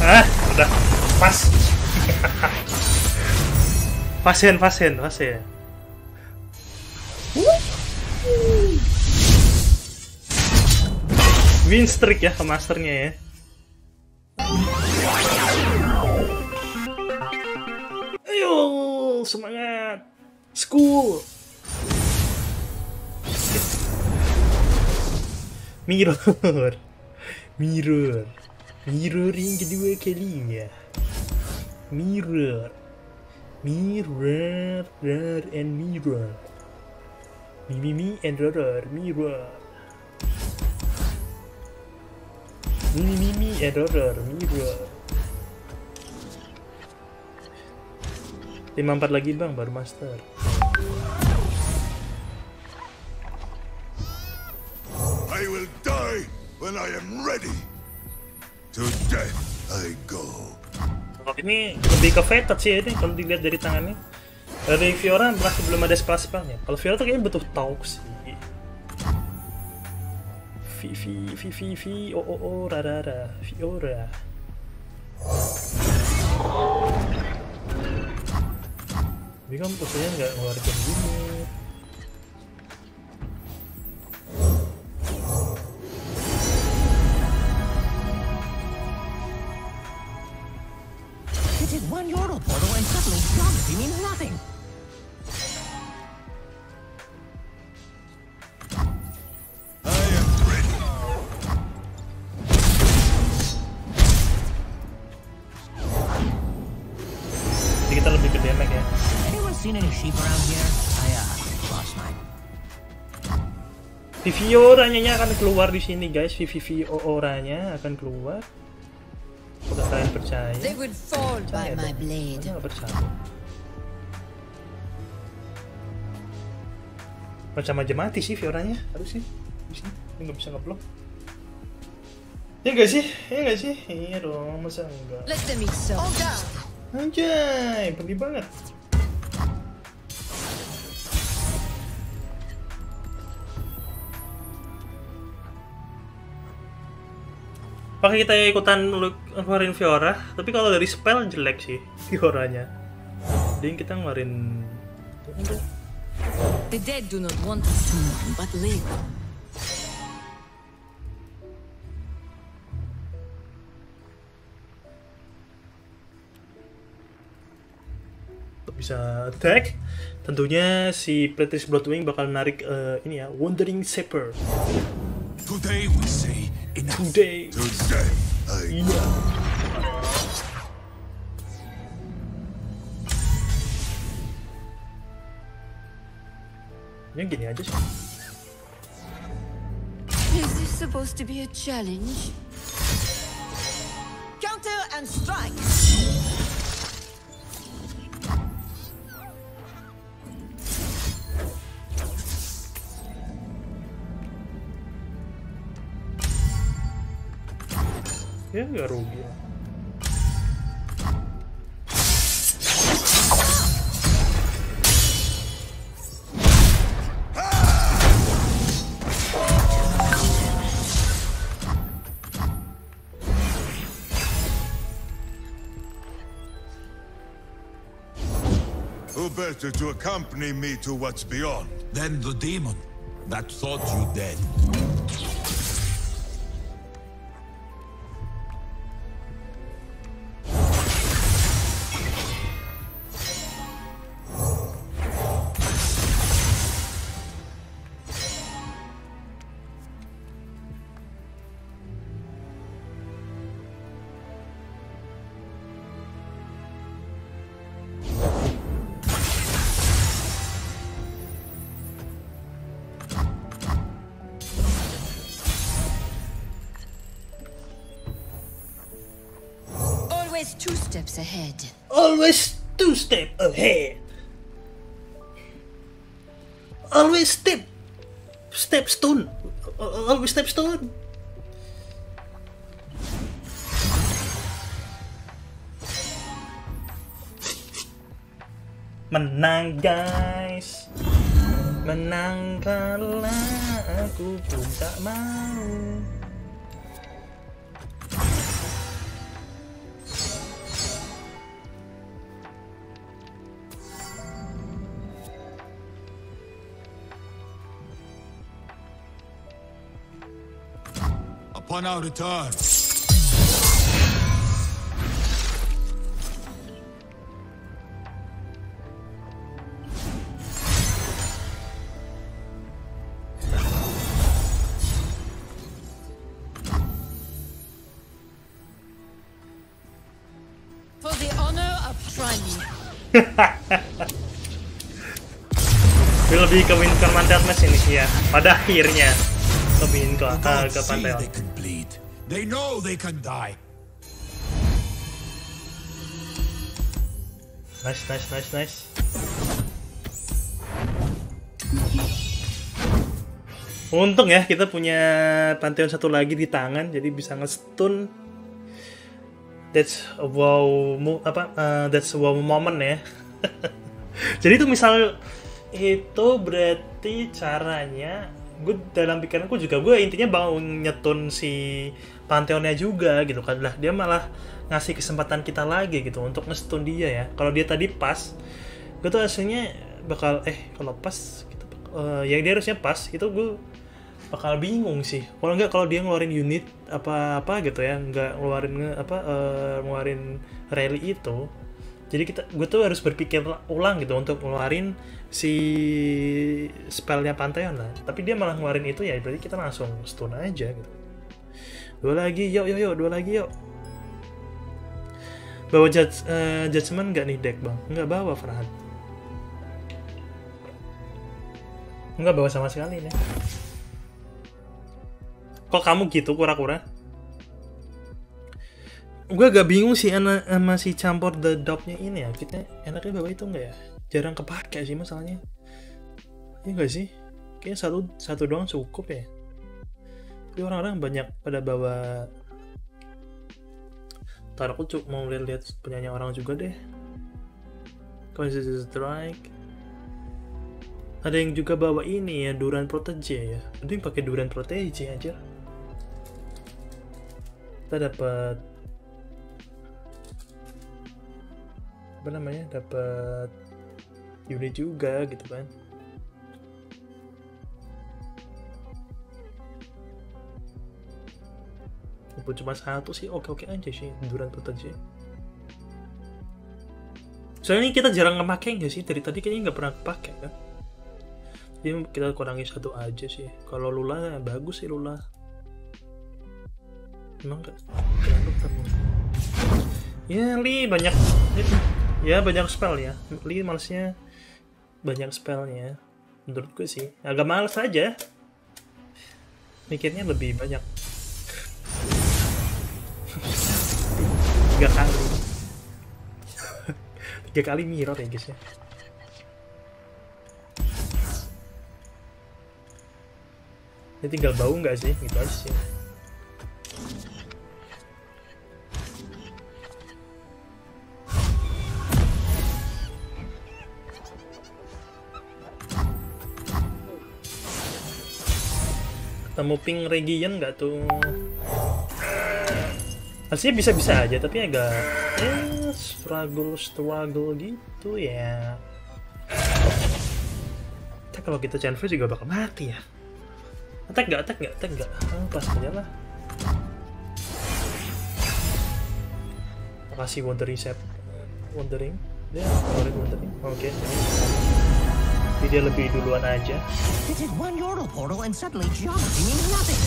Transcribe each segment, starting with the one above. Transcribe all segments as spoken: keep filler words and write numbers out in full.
Ah, udah pas. Pasien, pasien, pasien. Win streak ya ke masternya ya. Ayo, semangat. School. Mirror. Mirror. Mirror yang kedua kalinya. Mirror. Mirror, mirror, and mirror. Mimi, mi, and mirror, mirror. Mimi, mimi, and mirror, mirror. lima empat lagi bang, baru master. I will die when I am ready. To death I go. Ini lebih ke fated sih ini kalau dilihat dari tangannya. Dari Fiora masih belum ada spasialnya. Kalau Fiora tuh kayaknya butuh talk sih. Vi vi vi vi vi o o o ra ra ra Fiora. Tapi kan posisinya nggak ngeluarin gini. One Yordle portal and suddenly geography means nothing. I am ready. Jadi kita lebih ke damage ya. Anyone seen any sheep around here? I uh, lost mine. Fiora-nya akan keluar di sini guys. Fiora-nya akan keluar. Udah kalian percaya? They would fall by my blade. Nggak percaya. Macam aja mati sih Fioranya, harus sih. Di sini nggak bisa ngeblok. Ya nggak sih? Ya nggak sih? Iya dong, masa enggak? Let them eat some. All down. Anjay, pergi banget. Pakai kita ikutan ngeluarin Fiora, tapi kalau dari spell jelek sih Fioranya. Jadi kita ngeluarin. The dead do not want us to mourn, but live. Bisa attack. Tentunya si Pretris Bloodwing bakal narik uh, ini ya, Wandering Shepherd. Today we say enough. Today. Today I Iya. Ini gini aja sih. Is this supposed to be a challenge? Counter and strike. Ya nggak rugi lah. Who better to accompany me to what's beyond? Then the demon that thought you dead. Always two steps ahead. Always two step ahead. Always step. Step stone. Always step stone. Menang guys. Menang kalah aku pun tak mau. Upon our return. For the honor of Shrine. Dia lebih ke Winter Mandat Mas ini ya. Pada akhirnya ke Winter The ke, gods ke see Pantheon. they can bleed. They know they can die. Nice, nice, nice, nice. Untung ya kita punya Pantheon satu lagi di tangan, jadi bisa nge-stun. That's a wow, mo- apa? Uh, that's a wow moment ya. Jadi itu misal itu berarti caranya, gue dalam pikiranku juga gue intinya mau nyetun si Pantheonnya juga gitu kan, lah dia malah ngasih kesempatan kita lagi gitu untuk nge-stun dia ya. Kalau dia tadi pas, gue tuh aslinya bakal eh kalau pas gitu, uh, yang dia harusnya pas itu gue bakal bingung sih. Kalau nggak kalau dia ngeluarin unit apa-apa gitu ya, nggak ngeluarin nge- apa uh, ngeluarin rally itu. Jadi kita gue tuh harus berpikir ulang gitu untuk ngeluarin si spellnya Pantheon lah. Tapi dia malah ngeluarin itu ya, berarti kita langsung stun aja gitu. Dua lagi, yuk yuk yuk, dua lagi yuk. Bawa judge, uh, judgement nggak nih deck bang? Nggak bawa Farhan. Nggak bawa sama sekali nih. Kok kamu gitu kura-kura? Gue agak bingung sih ana, masih campur the dog-nya ini ya. Kita enaknya bawa itu nggak ya? Jarang kepake sih masalahnya. Iya nggak sih? Kayaknya satu satu doang cukup ya. Tapi orang-orang banyak pada bawa. Ntar aku cuk mau lihat-lihat penyanyi orang juga deh. Conscious Strike. Ada yang juga bawa ini ya, Duran Protege ya. Ada yang pakai Duran Protege aja. Kita dapat apa namanya? Dapat unit juga gitu kan. Walaupun cuma satu sih oke-oke aja sih Duran Protege. Soalnya kita jarang ngepakai nggak sih? Dari tadi kayaknya nggak pernah pakai kan. Jadi kita kurangi satu aja sih. Kalau Lula bagus sih Lula. Emang nggak? Kenapa ketemu? Ya Li banyak. Ya banyak spell ya. Li malesnya banyak spellnya. Menurut gue sih agak males aja. Mikirnya lebih banyak. Tiga kali. Tiga kali mirror ya guys ya. Ini tinggal bau nggak sih? Gitu aja sih. Ketemu ping region nggak tuh? Aslinya bisa-bisa aja, tapi agak eh, struggle-struggle gitu ya. Kita kalau kita Chanfrey juga bakal mati ya. Attack gak? Attack gak? Attack gak? Oh, pas aja lah. Makasih Wandering Set. Wandering? Dia keluarin Wandering? Oke. Okay. Jadi dia lebih duluan aja. It did one Yordle portal and suddenly geometry means nothing.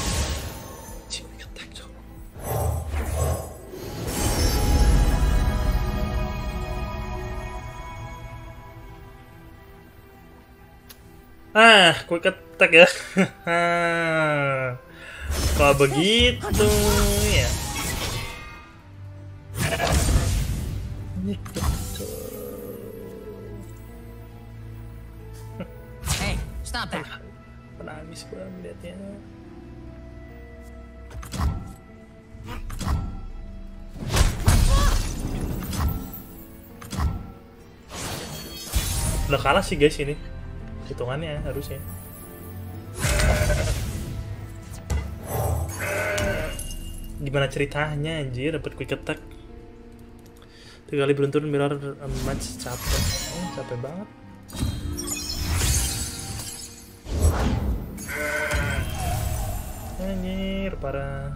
Ah, quick attack ya. Kalau begitu ya. Hey, stop that. Penangis gue melihatnya. Udah kalah sih guys ini. Hitungannya harusnya. Gimana ceritanya anjir dapat quick attack tiga kali beruntun mirror match, capek. Oh, capek banget. Anjir, parah.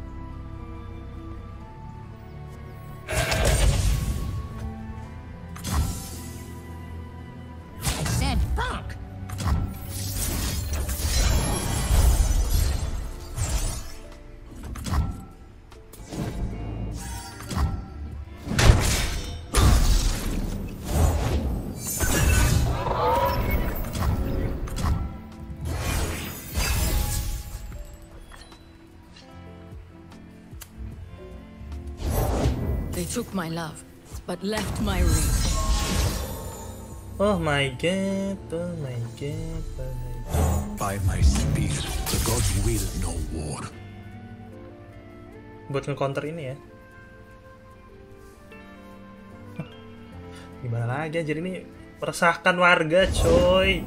I said fuck. They took my love, but left my ring. Oh my god, oh my god, oh my god. By my spear, the gods will no war. Buat nge-counter ini ya. Gimana lagi anjir, ini meresahkan warga coy.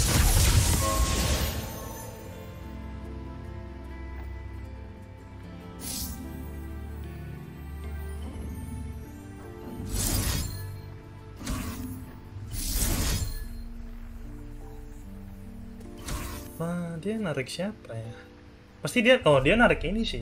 Wah, dia narik siapa ya? Pasti dia, oh dia narik ini sih.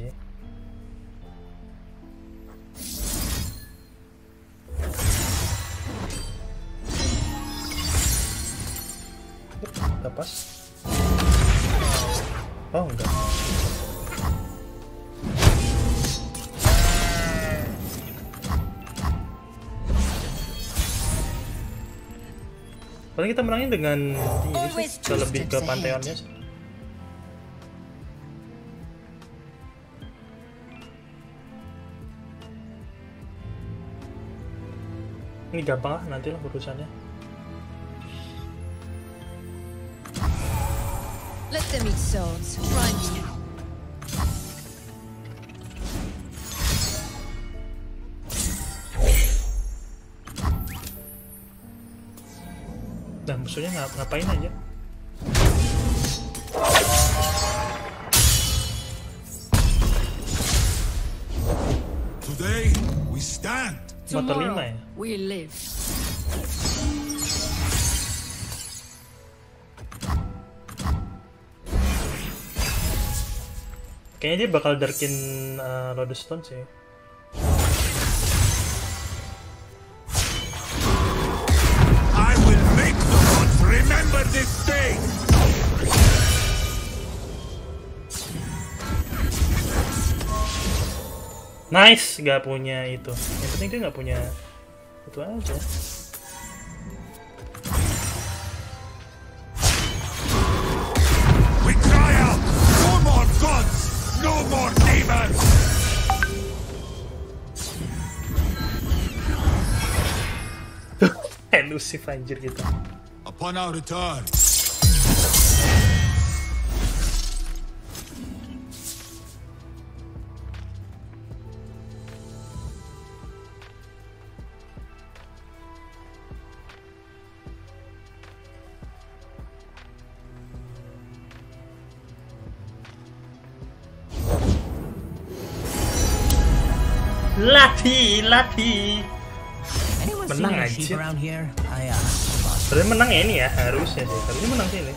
Udah pas. Oh enggak. Paling kita menangin dengan ini sih, ke lebih ke pantheonnya sih. Ini gampang lah nanti lah urusannya. Let them eat swords. Try me. Nah, musuhnya ngap ngapain aja? Today we stand. Motor lima Tomorrow ya? we live. Kayaknya dia bakal darkin uh, Lodestone sih. I will make the gods remember this day. Nice, gak punya itu. Yang penting dia gak punya itu aja. We cry out, no more gods, no more demons. Elusif anjir gitu. Upon our return, Latih, latih. Anyone Menang seen a aja. sheep around here? I uh lost. Sebenarnya menang ya ini ya, harusnya sih. Harusnya menang sih ini.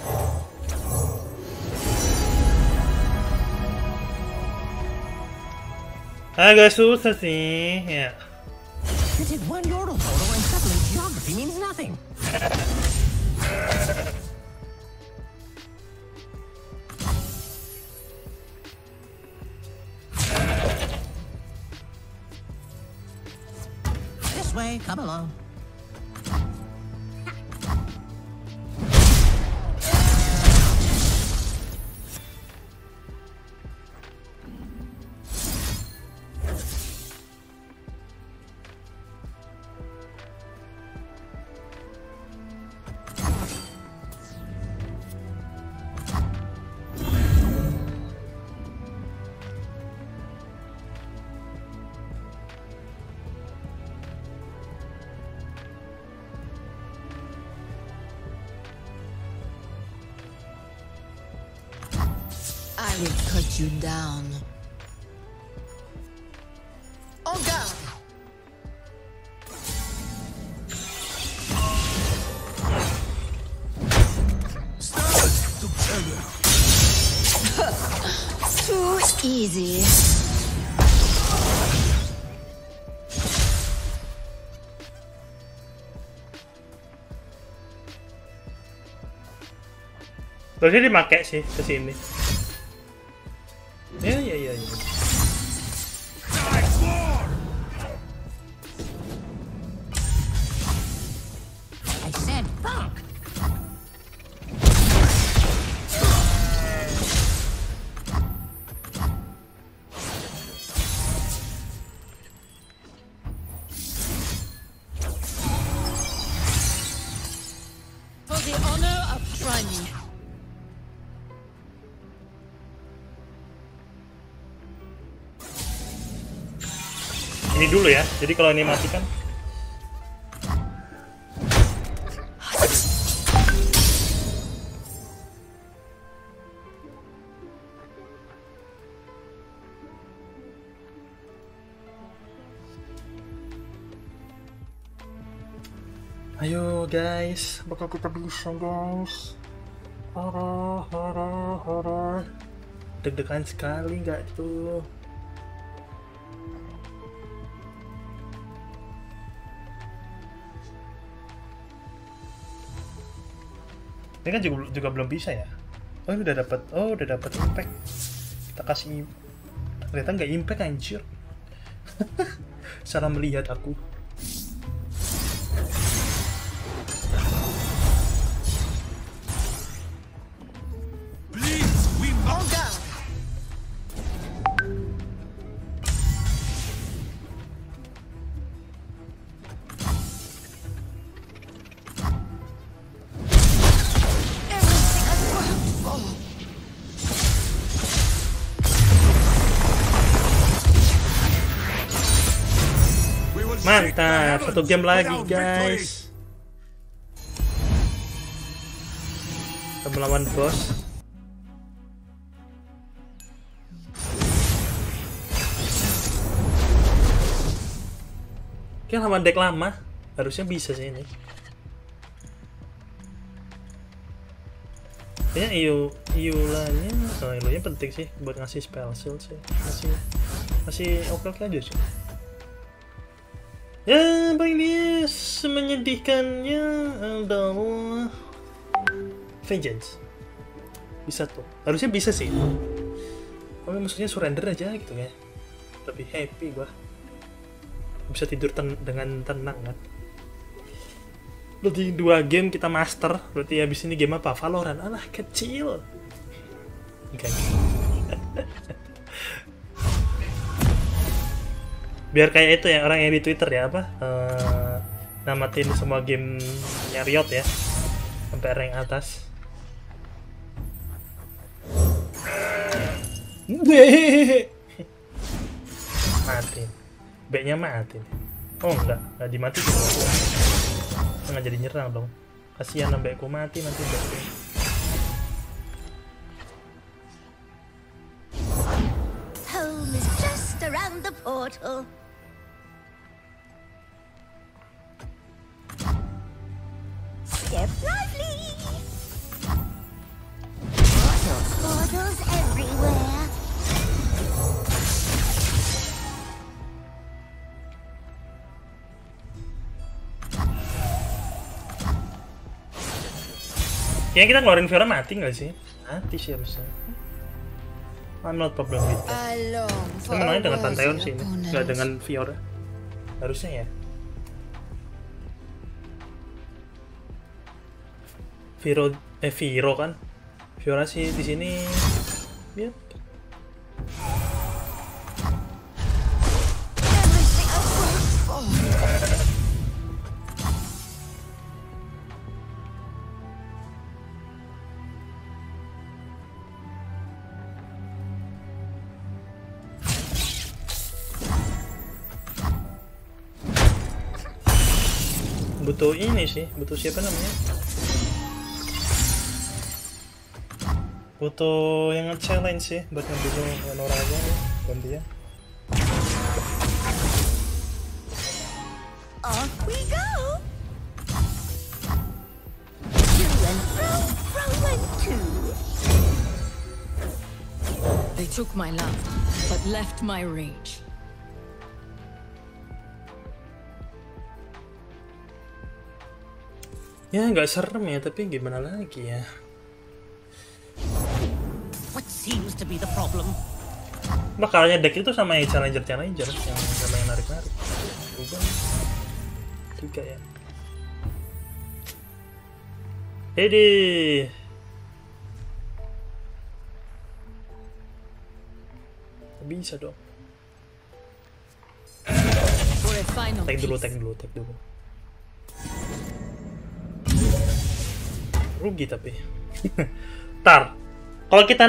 Agak susah sih, ya. You did one yordle photo and suddenly geography means nothing. This way, come along. I will cut you down. En garde! stand together. To easy. Terusnya dipakai sih ke sini. Ya ya ya ya. I said fuck. For the honor of trying. Ini dulu ya. Jadi kalau ini mati kan. Ayo guys, bakal kita bisa guys. Horor, horor, horor. Deg-degan sekali nggak tuh? Ini kan juga, juga belum bisa ya. Oh ini udah dapat, oh udah dapat impact. Kita kasih, ternyata nggak impact anjir. Salah melihat aku. Please, we On must. guard. Everything I've worked for. We will shake the Mantap, satu heavens game with lagi our victory. guys. Kita melawan bos. Kayak lawan deck lama, harusnya bisa sih ini. Kayaknya Iu, Iulanya, oh Iulanya penting sih buat ngasih spell shield sih. Masih, masih oke-oke aja sih. Ya, paling dia menyedihkannya adalah Vengeance. Bisa tuh, harusnya bisa sih. Tapi maksudnya surrender aja gitu ya. Lebih happy gua. Bisa tidur ten dengan tenang kan. Berarti dua game kita master. Berarti habis ini game apa? Valorant. Alah kecil. Enggak. Biar kayak itu ya orang yang di Twitter ya apa? Uh, namatin semua gamenya Riot ya. Sampai rank atas. Mati. B-nya mati. Oh enggak, enggak dimatiin. Enggak jadi nyerang dong. Kasihan B-ku mati nanti B-ku. Home is just around the portal. Step lively. Portals, portals everywhere. Kayaknya kita ngeluarin Fiora mati nggak sih? Mati sih harusnya. I'm not problem with that. I long for Ini main a dengan Pantheon worthy sih ini, opponent. nggak dengan Fiora. Harusnya ya. Viro, eh Viro kan? Fiora sih di sini. Ya. Everything I've worked for. Butuh ini sih, butuh siapa namanya? Butuh yang nge-challenge sih buat ngebunuh Nora aja nih, gantian. Off we go. To and fro, fro and to. They took my love, but left my rage. Ya nggak serem ya, tapi gimana lagi ya? What seems to be the problem? Makalahnya deck itu sama yang challenger challenger yang sama yang narik narik. Ubah juga ya. Hedi. Bisa dong. For a final Tag dulu, piece. tag dulu, tag dulu. Rugi tapi. Tar. Kalau kita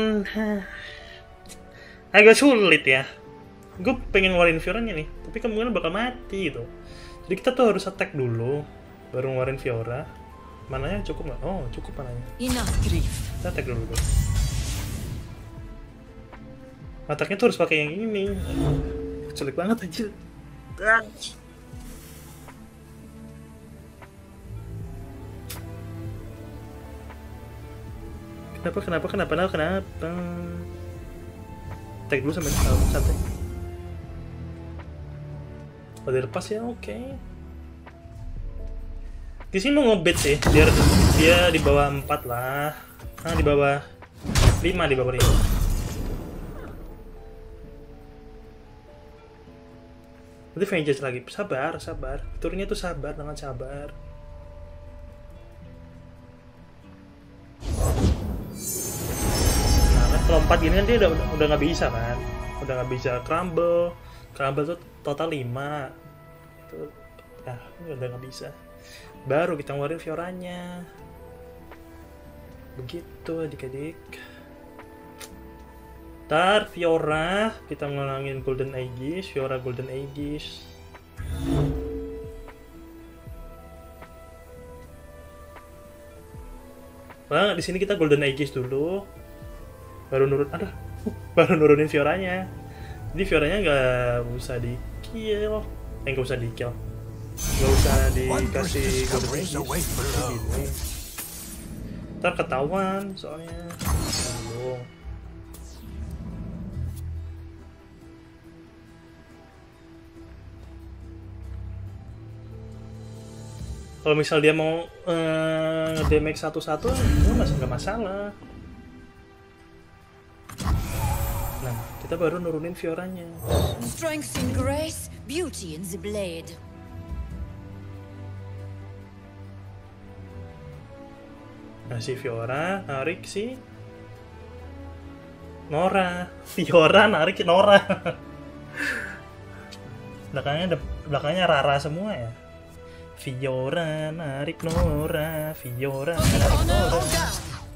agak sulit ya. Gue pengen ngeluarin Fioranya nih, tapi kemungkinan bakal mati gitu. Jadi kita tuh harus attack dulu, baru ngeluarin Fiora. Mananya cukup nggak? Oh, cukup mananya. Enough grief. Kita attack dulu dulu. Attacknya tuh harus pakai yang ini. Sulit banget aja. Kenapa, kenapa, kenapa, kenapa, kenapa? Tag dulu sampai oh, santai. Oh, dia lepas ya, oke. Okay. Di sini mau ngebet sih, biar dia di bawah empat lah. Nah, di bawah lima, di bawah lima. Nanti Vengeance lagi, sabar, sabar. Turunnya tuh sabar, dengan sabar. Kalau empat gini kan dia udah udah nggak bisa kan, udah nggak bisa crumble, crumble tuh total lima, itu, nah udah nggak bisa. Baru kita ngeluarin Fioranya, begitu adik-adik. Ntar Fiora kita ngelangin Golden Aegis, Fiora Golden Aegis. Nah di sini kita Golden Aegis dulu. Baru nurun, aduh, baru nurunin Fioranya. Jadi Fioranya nggak usah di kill, eh nggak usah di kill, nggak usah dikasih golden aegis. Ntar ketahuan soalnya. Aduh. Kalau misal dia mau uh, nge-damage satu-satu, itu masih nggak masalah. Nah, kita baru nurunin Fioranya. Strength in grace, beauty in the blade. Nah, si Fiora narik si Nora. Fiora narik Nora. belakangnya belakangnya Rara semua ya. Fiora narik Nora, Fiora narik Nora.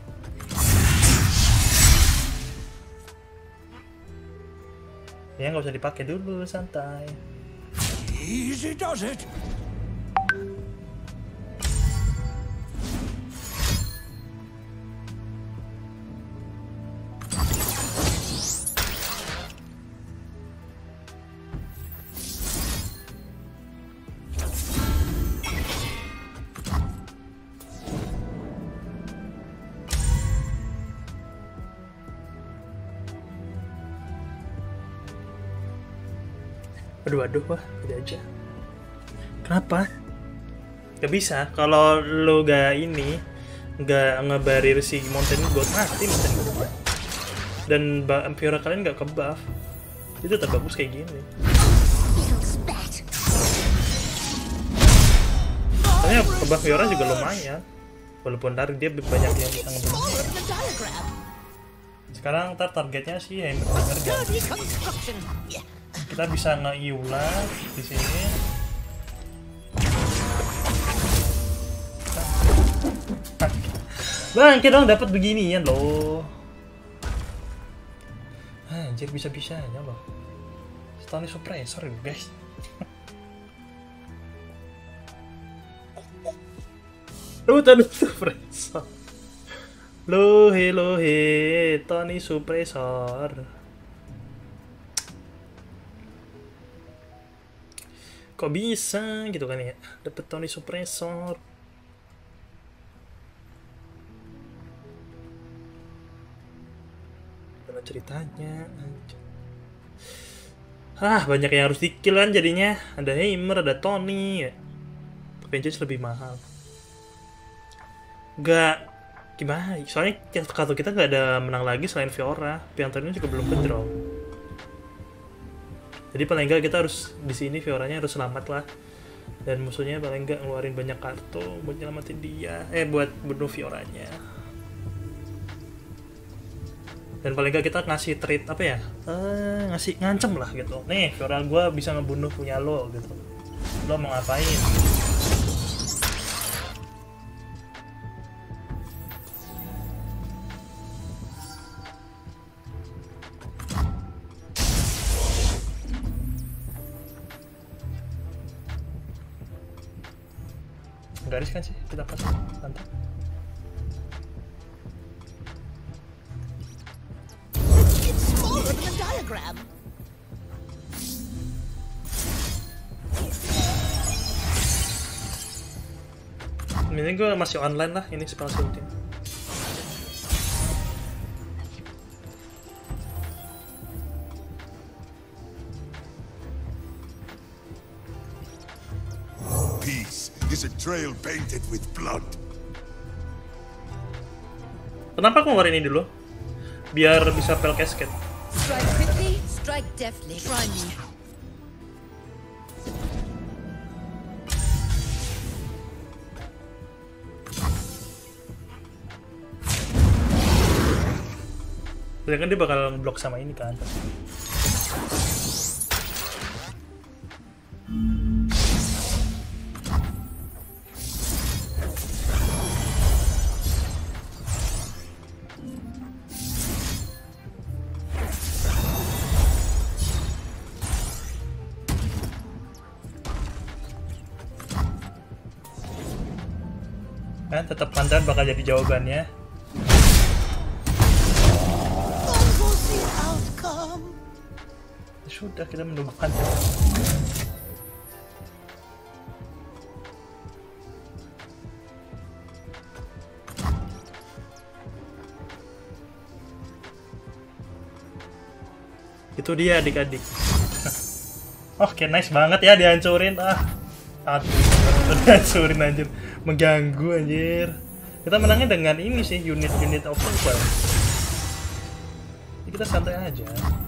Ya nggak usah dipakai dulu, santai. Easy does it. Aduh, aduh, wah, udah aja. Kenapa? Gak bisa, kalau lo gak ini, gak ngebarir si Mountain God, mati Mountain God. Dan Fiora kalian gak ke-buff. Itu tetap bagus kayak gini. Soalnya ke-buff Fiora juga lumayan. Walaupun dari dia banyak yang bisa ngebunuh. Sekarang ntar targetnya sih Hammer Gun. Kita bisa nge-Iula di sini. Bang, kita dong dapat beginian loh. Anjir, bisa-bisanya loh. Stun suppressor ya, guys. Lu tadi suppressor. Loh, hello, he, Tony suppressor. Kok bisa gitu kan ya, dapet Tony suppressor. ceritanya. Ah, banyak yang harus di-kill kan jadinya. Ada Heimer, ada Tony ya. Avengers lebih mahal. Gak gimana? Soalnya kartu kita nggak ada menang lagi selain Fiora. Piantornya juga belum ke-draw. Jadi paling nggak kita harus di sini Fioranya harus selamat lah. Dan musuhnya paling nggak ngeluarin banyak kartu buat nyelamatin dia. Eh buat bunuh Fioranya. Dan paling nggak kita ngasih trade apa ya? Eh, ngasih ngancem lah gitu. Nih Fiora gue bisa ngebunuh punya lo gitu. Lo mau ngapain? Nggak riskan sih, kita pas mantap. It's smaller than a diagram. Ini gue masih online lah, ini spell shooting. Peace is a trail painted with blood. Kenapa aku ngeluarin ini dulu? Biar bisa pel casket. Strike quickly, strike deftly. Try me. Soalnya kan dia bakal blok sama ini kan. Kan tetap pandan bakal jadi jawabannya. What's the outcome? Sudah kita menunggu pandan. Itu dia adik-adik. Oke, nice banget ya dihancurin. Ah, aduh, dihancurin anjir, mengganggu anjir. Kita menangnya dengan ini sih, unit-unit offensive. Kita santai aja.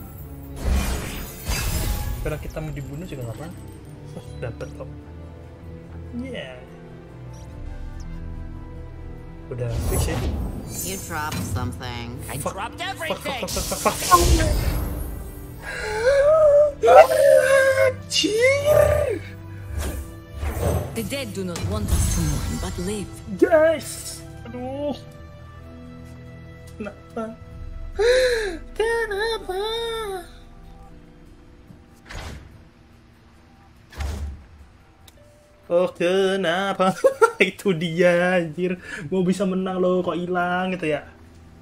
Karena kita mau dibunuh juga nggak apa-apa. Oh, dapat kok. Yeah. Udah fix ya. You dropped something. I Fuck, dropped fuck, fuck, everything. fuck, fuck, fuck, fuck. Anjir. The dead do not want us to mourn, but live. Guys, aduh. Kenapa? Kenapa? Oh kenapa? Itu dia anjir. Mau bisa menang loh kok hilang gitu ya.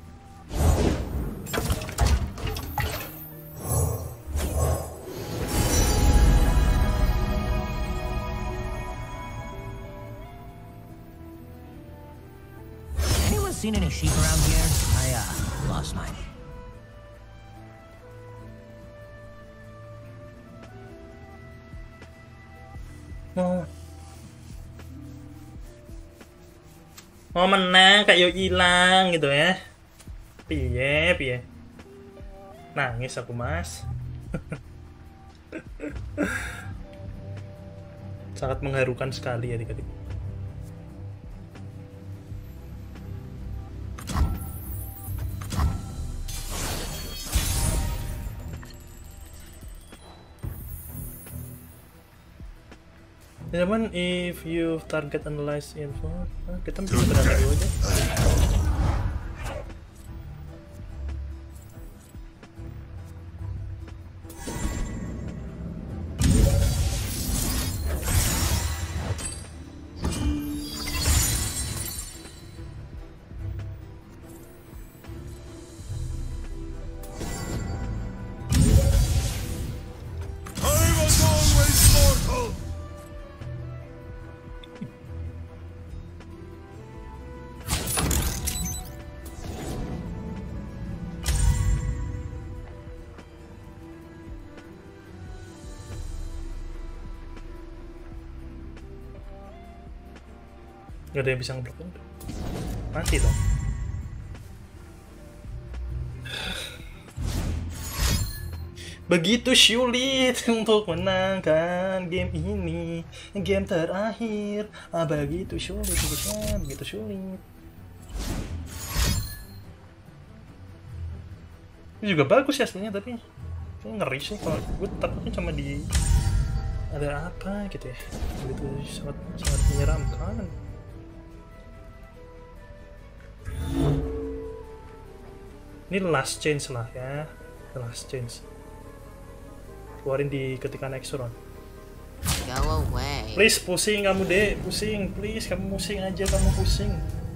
Anyone seen any sheep around here? I uh lost mine. Mau mau menang kayak hilang gitu ya. Piye piye. Nangis aku mas. Sangat mengharukan sekali adik-adik. Teman, if you target analyze info, nah, kita bisa berangkat dulu aja. I was always mortal. Gak ada yang bisa ngeblok kan? Mati dong. Begitu sulit untuk menangkan game ini, game terakhir. Ah, begitu sulit, begitu, begitu sulit. Ini juga bagus ya aslinya, tapi ngeri sih kalau gue takutnya cuma di ada apa gitu ya. Begitu sangat sangat menyeramkan. Ini last chance lah ya, the last chance. Keluarin di ketikan Exoron. Go away. Please pusing kamu deh, pusing, please kamu pusing aja, kamu pusing.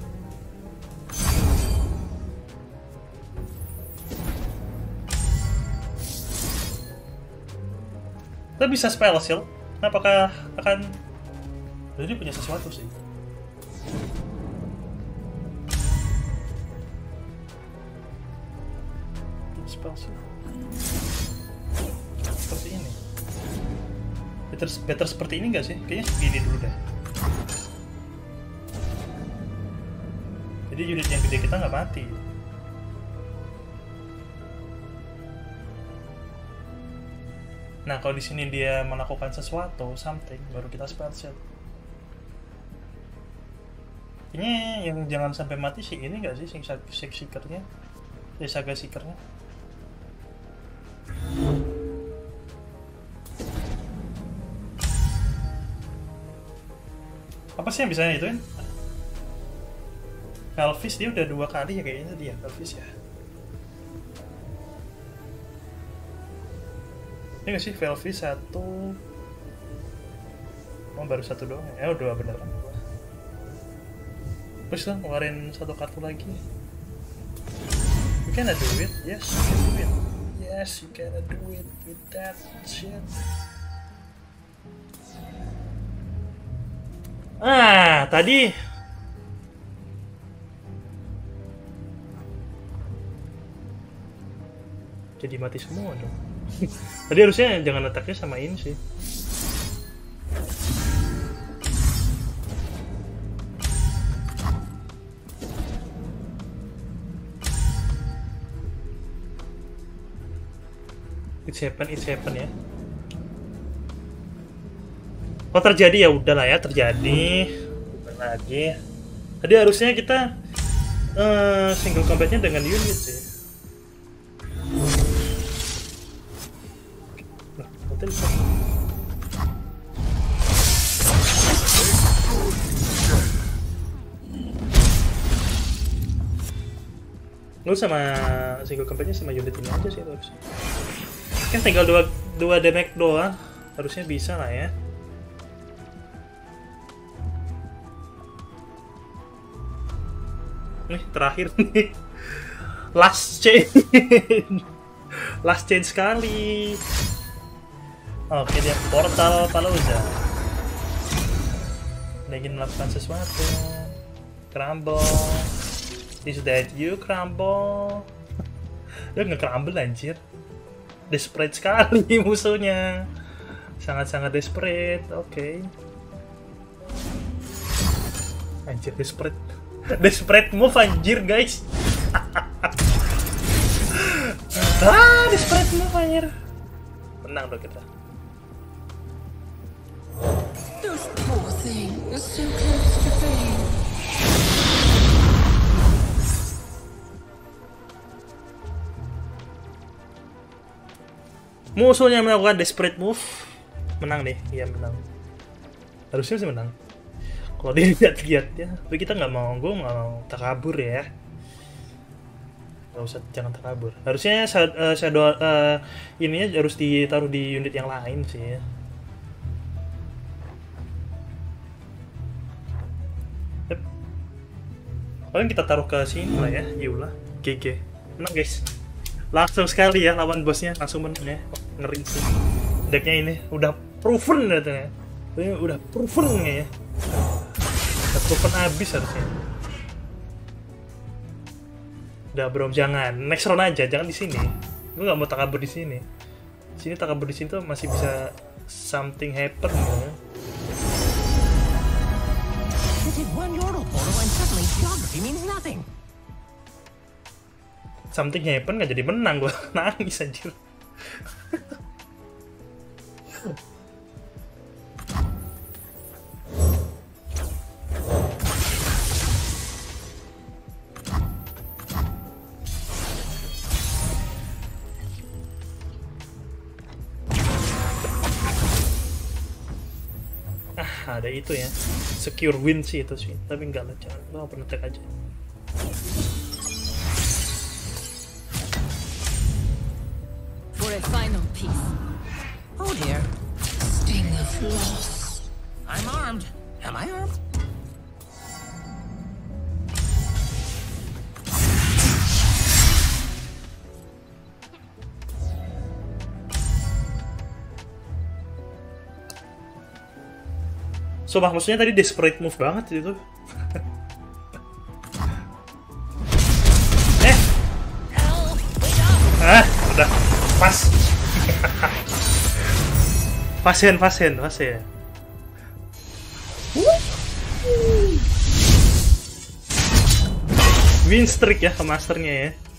Kita bisa spell shield. Apakah akan? Jadi punya sesuatu sih. Spell shield. Seperti ini. Better, better seperti ini nggak sih? Kayaknya segini dulu deh. Jadi unit yang gede kita nggak mati. Nah kalau di sini dia melakukan sesuatu, something, baru kita spell shield. Ini yang jangan sampai mati sih ini nggak sih, sing seekernya, ya saga seekernya. Apa sih yang bisa ituin? Velvis dia udah dua kali ya kayaknya dia Velvis ya. Ini nggak sih Velvis satu? Oh baru satu doang ya? Oh dua beneran dua. Terus dong ngeluarin satu kartu lagi. You cannot do it, yes you can do it. Yes you cannot do it with that shit. Ah, tadi jadi mati semua dong. Tadi harusnya jangan attack-nya samain sih. It's happen, it's happen ya. Oh terjadi ya udahlah ya terjadi. Bukan lagi. Tadi harusnya kita uh, single combatnya dengan unit sih. Nah, betul. Lu sama single combatnya sama unit ini aja sih harusnya. Kan tinggal dua dua damage doang, harusnya bisa lah ya. Nih terakhir nih last change last change sekali. Oke dia portal Palooza. Dia ingin melakukan sesuatu. Crumble. Is that you Crumble? Dia nge-crumble anjir. Desperate sekali musuhnya. Sangat-sangat desperate. Oke. Okay. Anjir desperate. Desperate move anjir guys. Ah, desperate move anjir. Menang dong kita. Those poor things, so close to fame. Musuhnya melakukan desperate move. Menang deh, iya menang. Harusnya sih menang. Kalau dia lihat-lihat ya, tapi kita nggak mau, gue nggak mau takabur ya. Nggak usah, jangan takabur. Harusnya uh, shadow uh, ininya harus ditaruh di unit yang lain sih. Yep. Paling kita taruh ke sini lah ya, Yula, G G. Menang guys. Langsung sekali ya lawan bosnya, langsung menang ya. Ngeri sih. Decknya ini udah proven katanya. Ini udah proven ya. Udah proven abis harusnya. Udah bro, jangan. Next round aja, jangan di sini. Gue nggak mau takabur di sini. Di sini takabur di sini tuh masih bisa something happen ya. Suddenly, geography means nothing. Something happen nggak jadi menang gua. Nangis anjir. Ah, ada itu ya. Secure win sih itu sih. Tapi enggak lah, jangan. Gua open attack aja. For a final piece. Oh dear. Sting of loss. I'm armed. Am I armed? So, maksudnya tadi desperate move banget itu. eh. Ah, udah. Pas. Pasen, pasen, pasen. Win streak ya ke masternya ya.